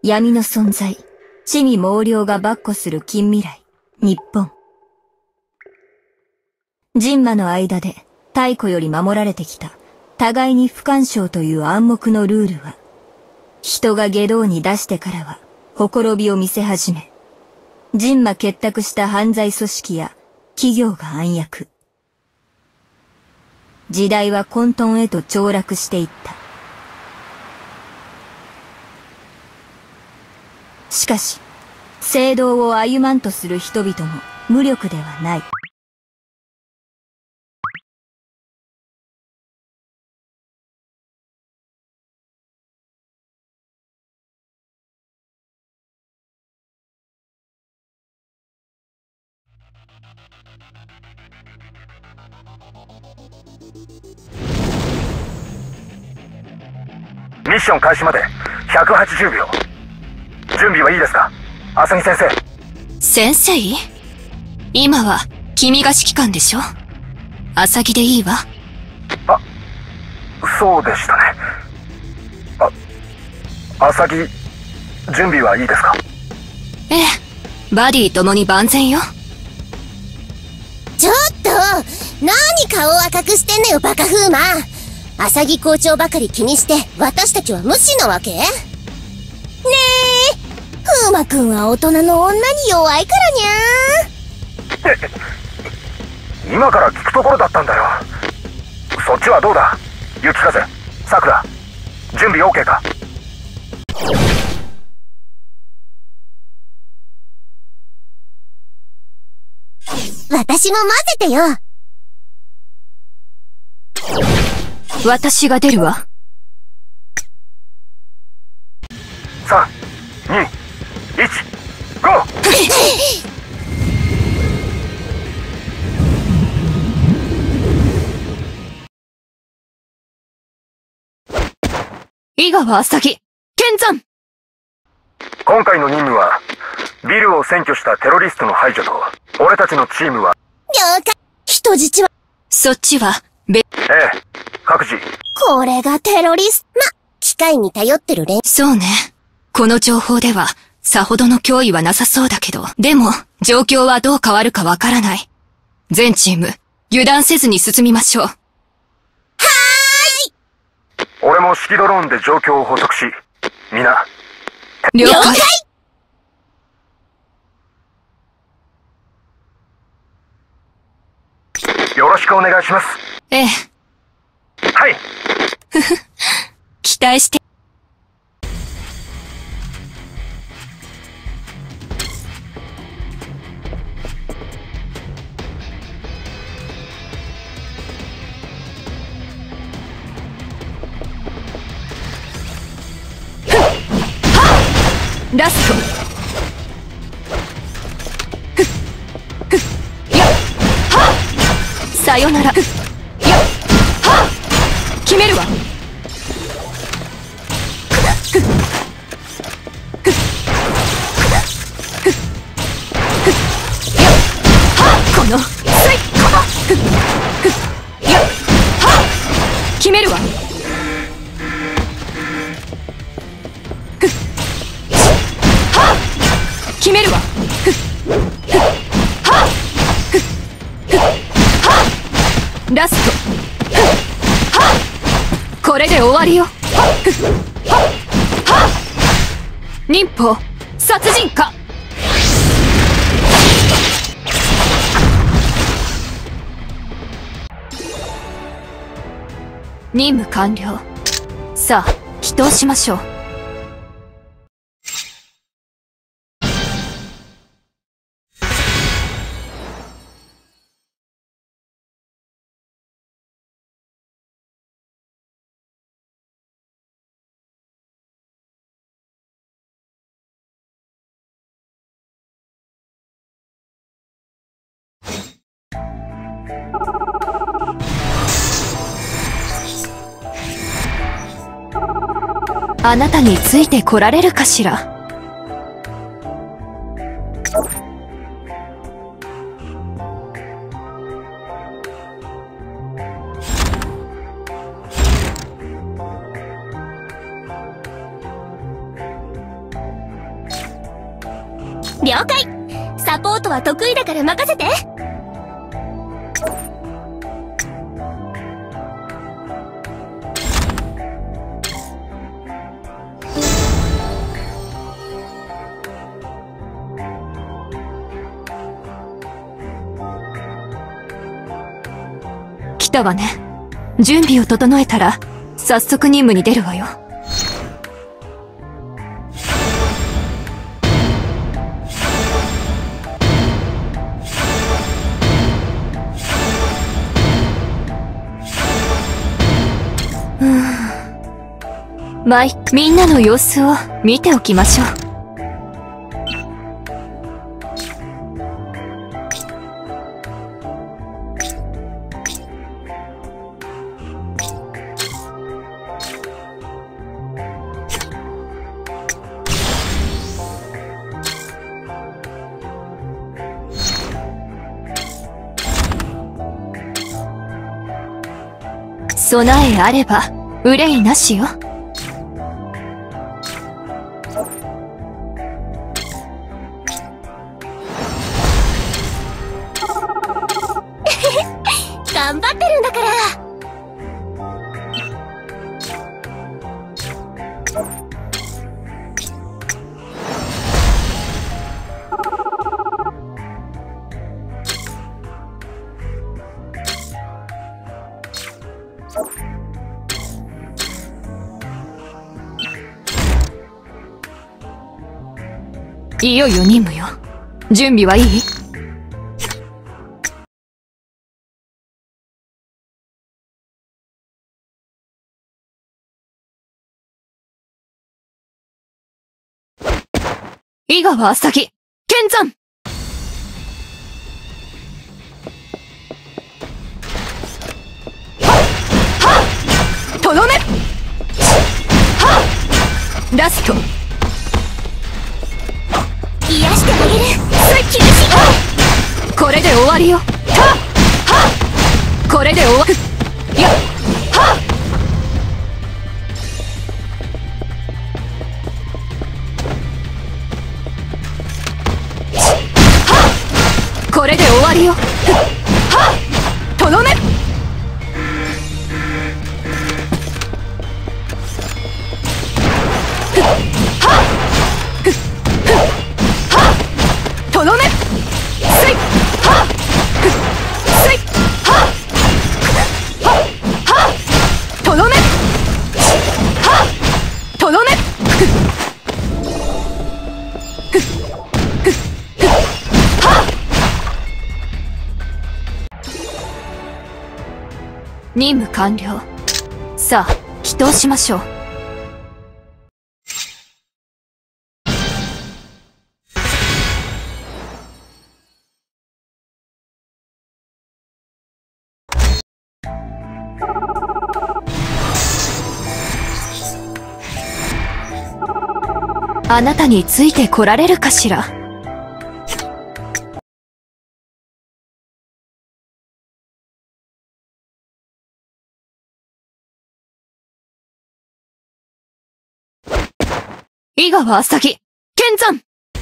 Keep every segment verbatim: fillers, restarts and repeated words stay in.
闇の存在、地味猛量が跋扈する近未来、日本。人馬の間で太古より守られてきた互いに不干渉という暗黙のルールは、人が下道に出してからはほころびを見せ始め、人馬結託した犯罪組織や企業が暗躍。時代は混沌へと凋落していった。しかし、正道を歩まんとする人々も無力ではない。 ミッション開始までひゃくはちじゅうびょう。準備はいいですか、浅木先先生。 生？今は君が指揮官でしょ？浅木でいいわ。 あ、そうでしたね。あ、浅木、準備はいいですか？ ええ、バディ共に万全よ。 ちょっと何顔を赤くしてんのよ、バカ風磨。浅木校長ばかり気にして私たちは無視なわけ？ねえ、風磨くんは大人の女に弱いからにゃー。今から聞くところだったんだよ。そっちはどうだ、雪風、さくら、準備 OK か？ 私も混ぜてよ。 私が出るわ。 さん、に、いち、ゴー！ 井川浅木、剣山！ 今回の任務は、ビルを占拠したテロリストの排除と、俺たちのチームは、 了解。人質は、 そっちは、べ、 ええ、各自。 これがテロリスト。ま、機械に頼ってる連。 そうね。この情報では、さほどの脅威はなさそうだけど、でも、状況はどう変わるかわからない。全チーム、油断せずに進みましょう。はーい！ 俺も指揮ドローンで状況を補足し、皆、 了解！ 了解！ よろしくお願いします。 ええ。 はい。 ふふ、期待して。ラスト。ふっふっやっはっさよなら。ふっやっはっ決めるわ。ふっふっふっふっふっやっはっこのスイッこのふっふっやっはっ決めるわ。決めるわ。ふっふっはっふっふっはっラスト。ふっはっこれで終わりよ。はっふっはっはっ忍法殺人か。任務完了。さあ祈祷しましょう。あなたについてこられるかしら。 了解。サポートは得意だから任せて。 来たわね。準備を整えたら早速任務に出るわよ。うーん。まい、みんなの様子を見ておきましょう。備えあれば憂いなしよ。 頑張ってるんだから。 いよいよ任務よ。準備はいい？井川あさぎ、剣山。はっとどめ。はっラスト。 癒してあげる。厳しい。 これで終わりよ。はっはっこれで終わる。やっはっこれで終わりよ。はっとどめ。はっとどめ。せいはっせいはっはっはっとどめ。はっとどめ。任務完了。さあ、祈祷しましょう。あなたについてこられるかしら。井川あさぎ、剣山。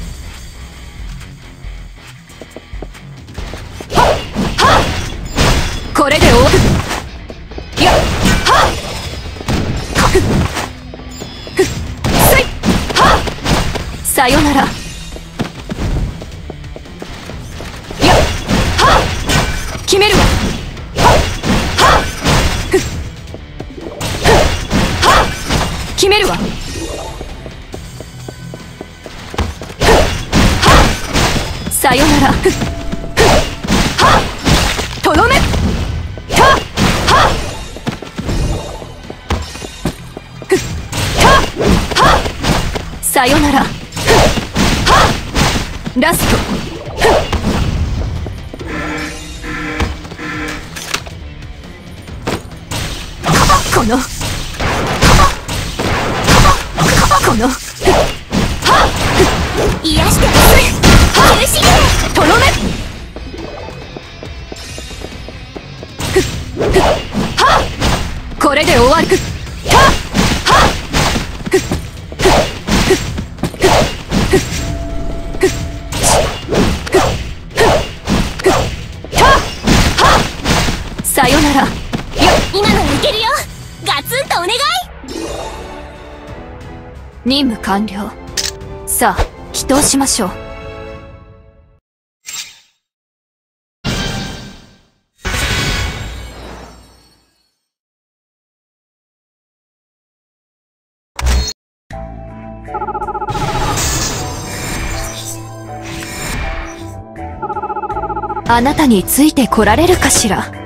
はっはっこれで終わる。やっはっふっふっせいはっさよなら。やっはっ決めるわ。はっはっふっふっはっ決めるわ。さよなら。ふっふっはっとどめ。はっはっふっはっはっさよなら。ふっはっラスト。ふっこのこのはっ癒してあげる。苦しげ。 とどめ。ふっふっはっこれで終わる。ふっはっはっふっふっふっふっふっふっ任務完了。さあ、祈祷しましょう。あなたについてこられるかしら。